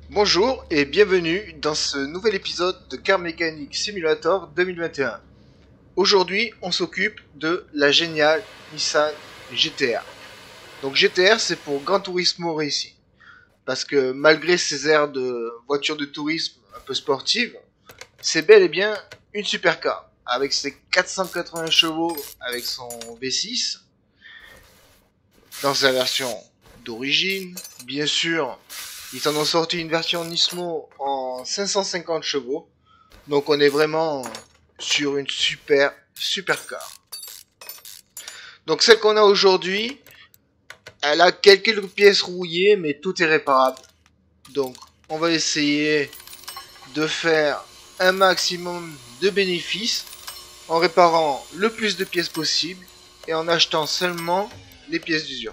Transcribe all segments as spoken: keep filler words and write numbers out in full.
Bonjour et bienvenue dans ce nouvel épisode de Car Mechanic Simulator deux mille vingt et un. Aujourd'hui, on s'occupe de la géniale Nissan G T R. Donc G T R, c'est pour Gran Turismo Racing. Parce que malgré ses airs de voiture de tourisme un peu sportive, c'est bel et bien une supercar. Avec ses quatre cent quatre-vingts chevaux, avec son V six, dans sa version d'origine, bien sûr. Ils en ont sorti une version Nismo en cinq cent cinquante chevaux. Donc on est vraiment sur une super, super car. Donc celle qu'on a aujourd'hui, elle a quelques pièces rouillées, mais tout est réparable. Donc on va essayer de faire un maximum de bénéfices en réparant le plus de pièces possible et en achetant seulement les pièces d'usure.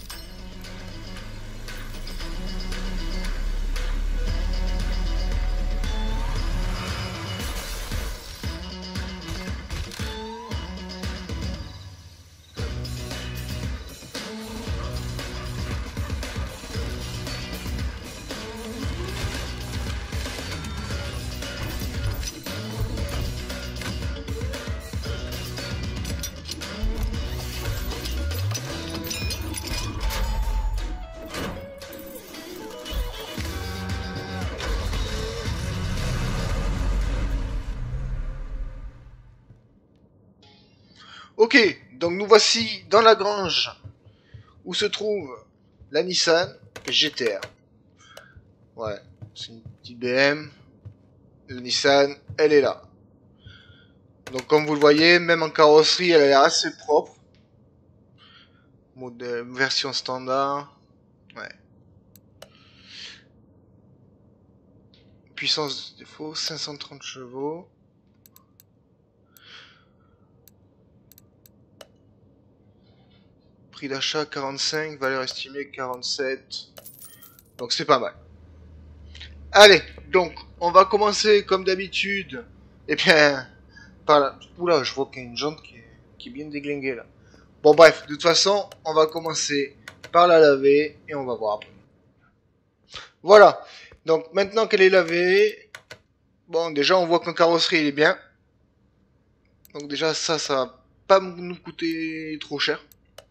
Ok, donc nous voici dans la grange où se trouve la Nissan G T R. Ouais, c'est une petite B M. La Nissan, elle est là. Donc comme vous le voyez, même en carrosserie, elle a l'air assez propre. Modèle, version standard. Ouais. Puissance de défaut, cinq cent trente chevaux. Prix d'achat quarante-cinq, valeur estimée quarante-sept. Donc c'est pas mal. Allez, donc on va commencer comme d'habitude. Et bien, par là. Oula, je vois qu'il y a une jante qui est, qui est bien déglinguée là. Bon bref, de toute façon, on va commencer par la laver et on va voir après. Voilà. Donc maintenant qu'elle est lavée, bon déjà on voit qu'en carrosserie il est bien. Donc déjà ça, ça va pas nous coûter trop cher.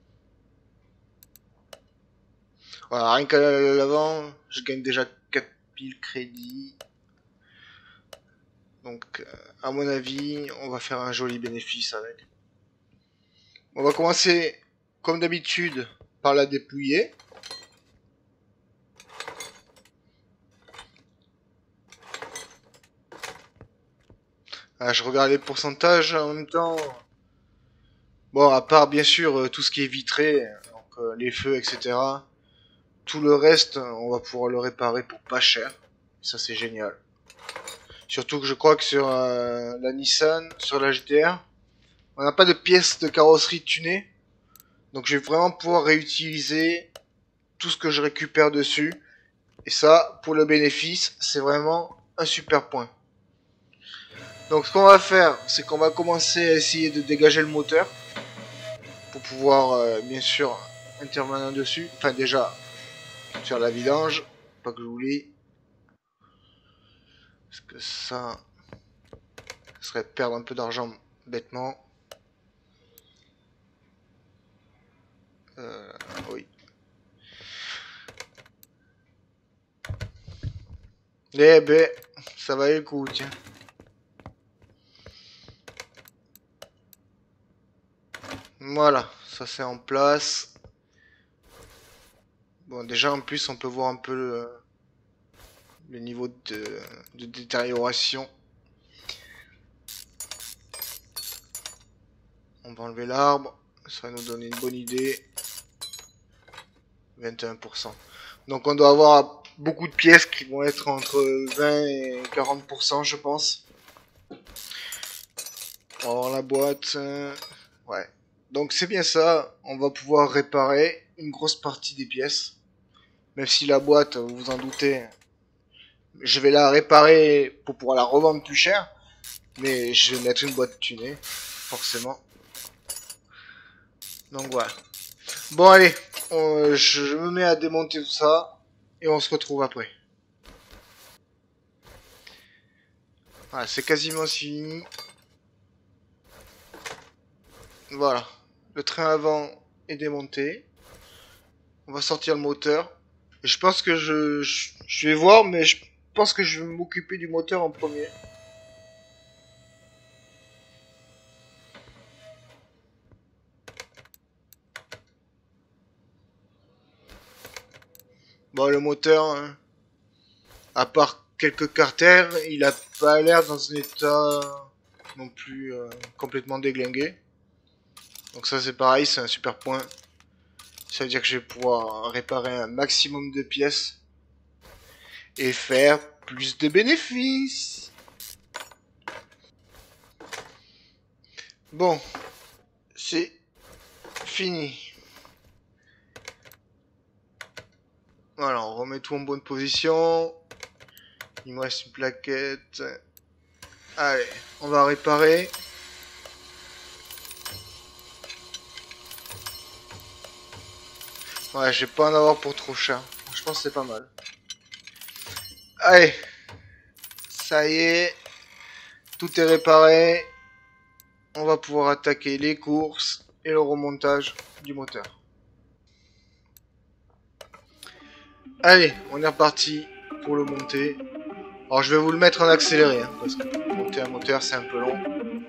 Voilà, rien qu'à l'avant, je gagne déjà quatre mille crédits. Donc à mon avis, on va faire un joli bénéfice avec. On va commencer comme d'habitude par la dépouiller. Ah, je regarde les pourcentages en même temps. Bon, à part bien sûr euh, tout ce qui est vitré, donc euh, les feux, et cetera. Tout le reste, on va pouvoir le réparer pour pas cher. Ça c'est génial. Surtout que je crois que sur euh, la Nissan, sur la G T R, on n'a pas de pièces de carrosserie tunées. Donc je vais vraiment pouvoir réutiliser tout ce que je récupère dessus. Et ça, pour le bénéfice, c'est vraiment un super point. Donc ce qu'on va faire, c'est qu'on va commencer à essayer de dégager le moteur. Pour pouvoir, euh, bien sûr, intervenir dessus. Enfin déjà, faire la vidange. Pas que j'oublie. Parce que ça, ça serait perdre un peu d'argent bêtement. Euh, oui. Eh ben, ça va le coup, tiens. Voilà, ça c'est en place. Bon, déjà en plus, on peut voir un peu le, le niveau de, de détérioration. On va enlever l'arbre, ça va nous donner une bonne idée. vingt et un pour cent. Donc on doit avoir beaucoup de pièces qui vont être entre vingt et quarante pour cent, je pense. On va voir la boîte. Ouais. Donc c'est bien ça. On va pouvoir réparer une grosse partie des pièces. Même si la boîte, vous vous en doutez, je vais la réparer pour pouvoir la revendre plus cher. Mais je vais mettre une boîte tunée, forcément. Donc voilà. Bon allez, on, je, je me mets à démonter tout ça. Et on se retrouve après. Voilà, c'est quasiment fini. Voilà. Le train avant est démonté. On va sortir le moteur. Et je pense que je, je... Je vais voir, mais je pense que je vais m'occuper du moteur en premier. Bon, le moteur, hein, à part quelques carters, il a pas l'air dans un état non plus euh, complètement déglingué. Donc ça c'est pareil, c'est un super point. Ça veut dire que je vais pouvoir réparer un maximum de pièces et faire plus de bénéfices. Bon, c'est fini. Voilà, on remet tout en bonne position. Il me reste une plaquette. Allez, on va réparer. Ouais, je vais pas en avoir pour trop cher. Je pense que c'est pas mal. Allez, ça y est, tout est réparé. On va pouvoir attaquer les courses et le remontage du moteur. Allez, on est reparti pour le monter. Alors je vais vous le mettre en accéléré, hein, parce que monter un moteur c'est un peu long.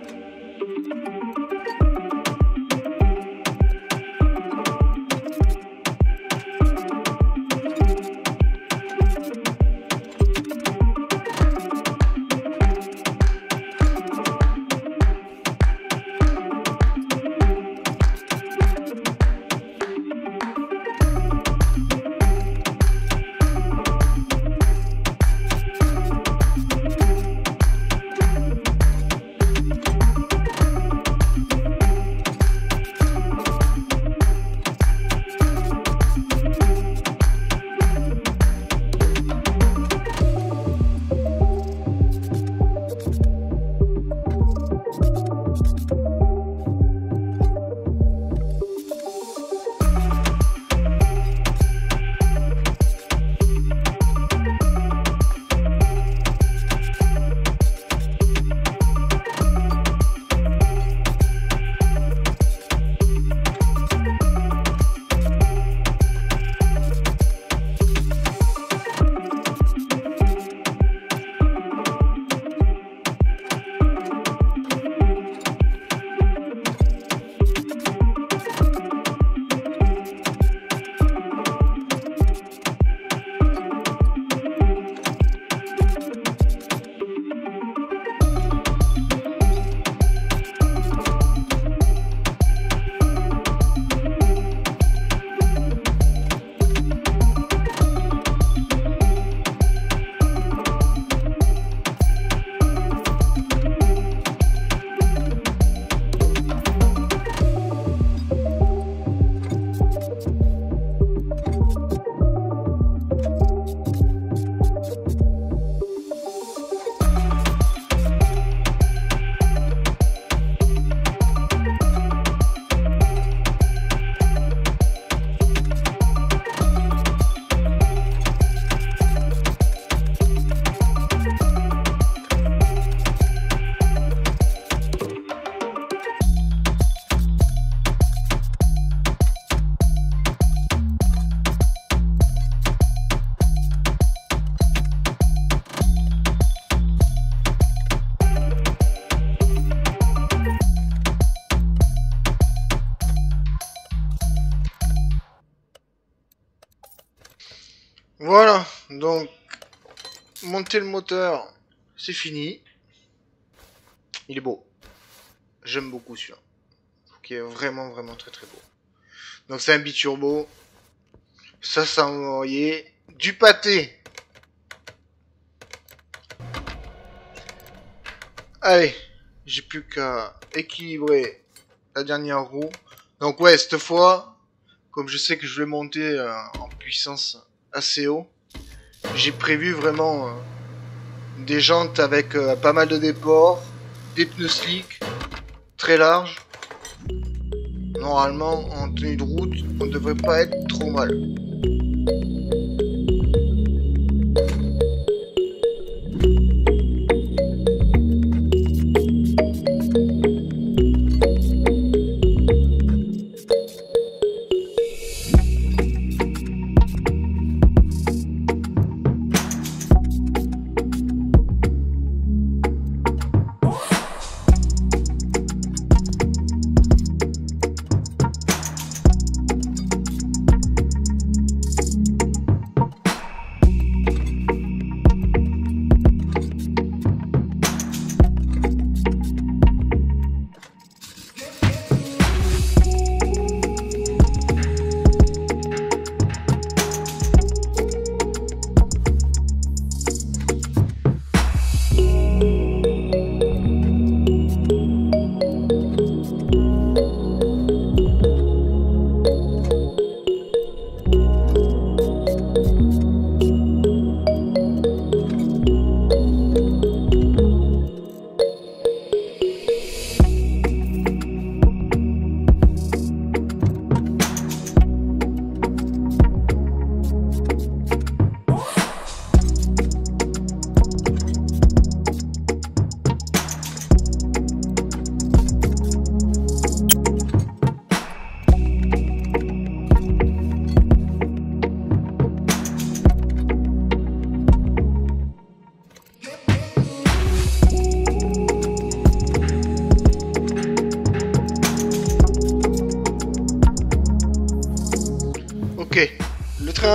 Voilà, donc monter le moteur, c'est fini. Il est beau. J'aime beaucoup celui-là. Qui est vraiment vraiment très très beau. Donc c'est un biturbo. Ça, ça envoyé du pâté. Allez, j'ai plus qu'à équilibrer la dernière roue. Donc ouais, cette fois, comme je sais que je vais monter euh, en puissance assez haut, j'ai prévu vraiment euh, des jantes avec euh, pas mal de déports, des pneus slick, très larges. Normalement, en tenue de route, on ne devrait pas être trop mal.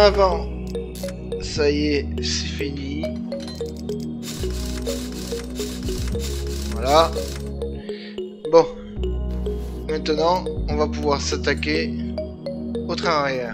avant, ça y est, c'est fini. Voilà. Bon. Maintenant, on va pouvoir s'attaquer au train arrière.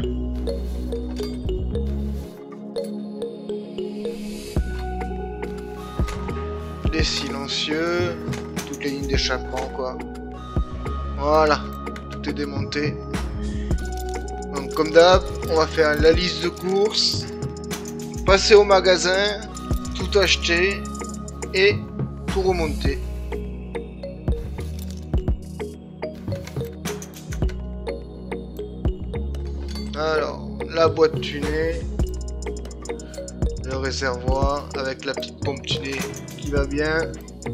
Les silencieux, toutes les lignes d'échappement, quoi. Voilà, tout est démonté. Donc, comme d'hab, on va faire la liste de courses, passer au magasin, tout acheter et tout remonter. Alors, la boîte tunée, le réservoir avec la petite pompe tunée qui va bien.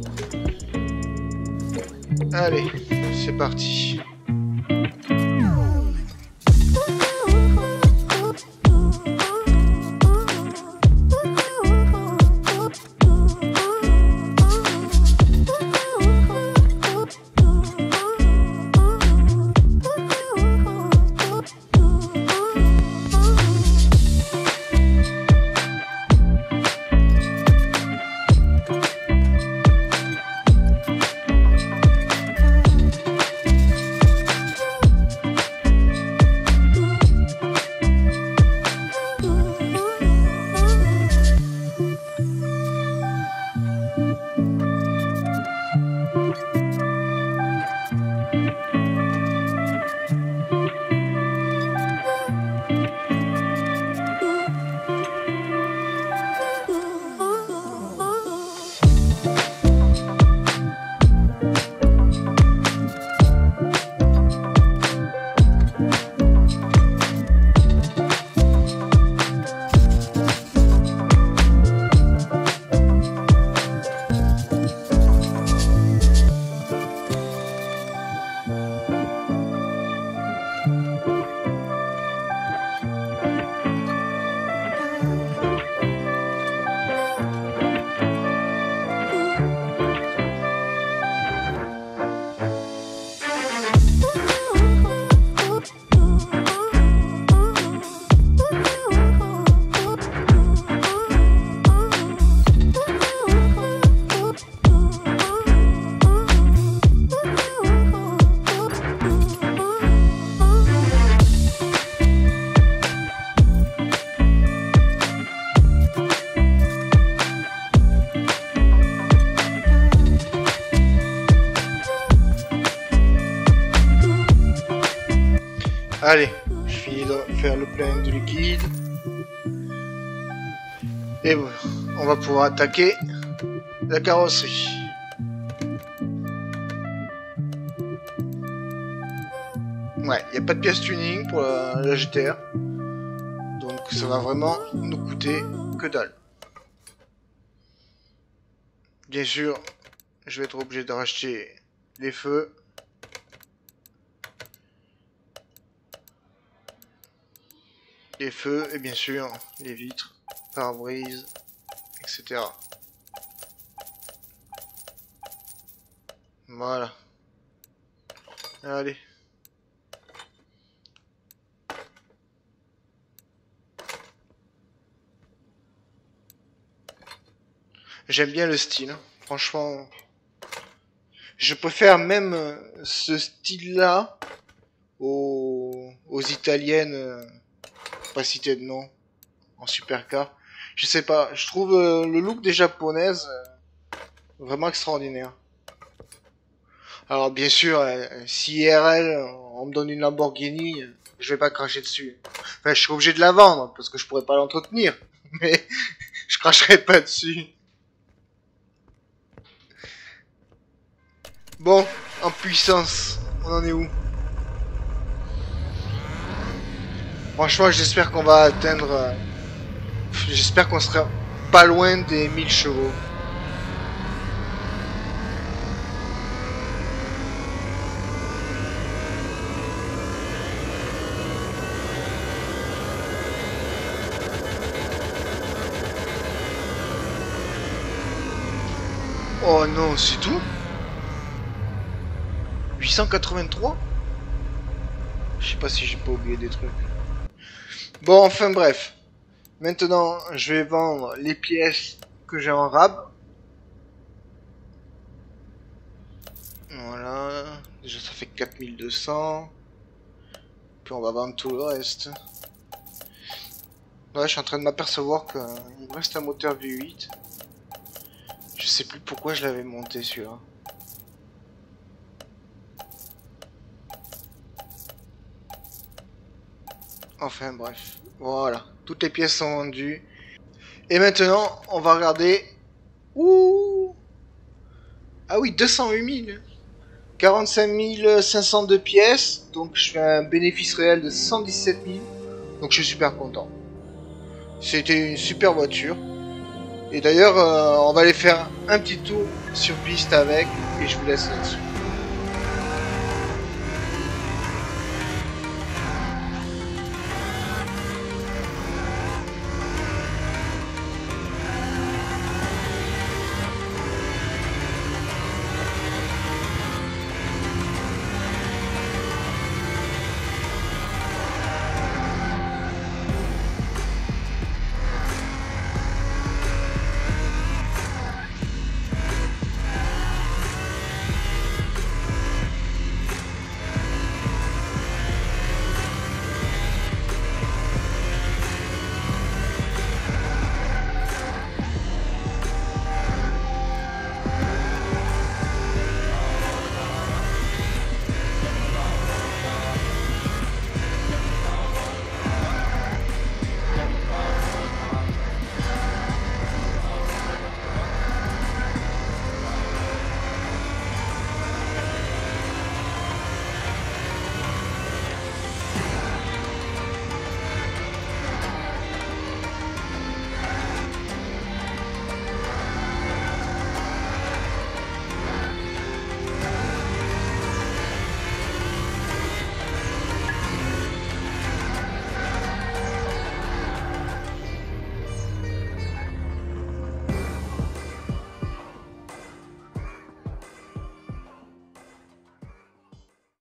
Allez, c'est parti. Allez, je finis de faire le plein de liquide. Et voilà, on va pouvoir attaquer la carrosserie. Ouais, il n'y a pas de pièce tuning pour la, la G T R. Donc ça va vraiment nous coûter que dalle. Bien sûr, je vais être obligé de racheter les feux. Les feux et bien sûr les vitres, pare-brise, et cetera. Voilà. Allez. J'aime bien le style, hein. Franchement. Je préfère même ce style-là aux, aux italiennes. Euh... Pas citer de nom en supercar. Je sais pas, je trouve euh, le look des japonaises euh, vraiment extraordinaire. Alors bien sûr, euh, si I R L on me donne une Lamborghini, euh, je vais pas cracher dessus. Enfin, je suis obligé de la vendre parce que je pourrais pas l'entretenir, mais je cracherai pas dessus. Bon, en puissance, on en est où? Franchement, j'espère qu'on va atteindre... Euh, j'espère qu'on sera pas loin des mille chevaux. Oh non, c'est tout? huit cent quatre-vingt-trois? Je sais pas si j'ai pas oublié des trucs. Bon, enfin bref. Maintenant, je vais vendre les pièces que j'ai en rab. Voilà. Déjà, ça fait quatre mille deux cents. Puis on va vendre tout le reste. Ouais, je suis en train de m'apercevoir qu'il me reste un moteur V huit. Je sais plus pourquoi je l'avais monté celui-là. Enfin bref. Voilà. Toutes les pièces sont vendues. Et maintenant, on va regarder... Ouh! Ah oui, deux cent huit mille. quarante-cinq mille cinq cent deux pièces. Donc je fais un bénéfice réel de cent dix-sept mille. Donc je suis super content. C'était une super voiture. Et d'ailleurs, euh, on va aller faire un petit tour sur piste avec. Et je vous laisse là-dessus.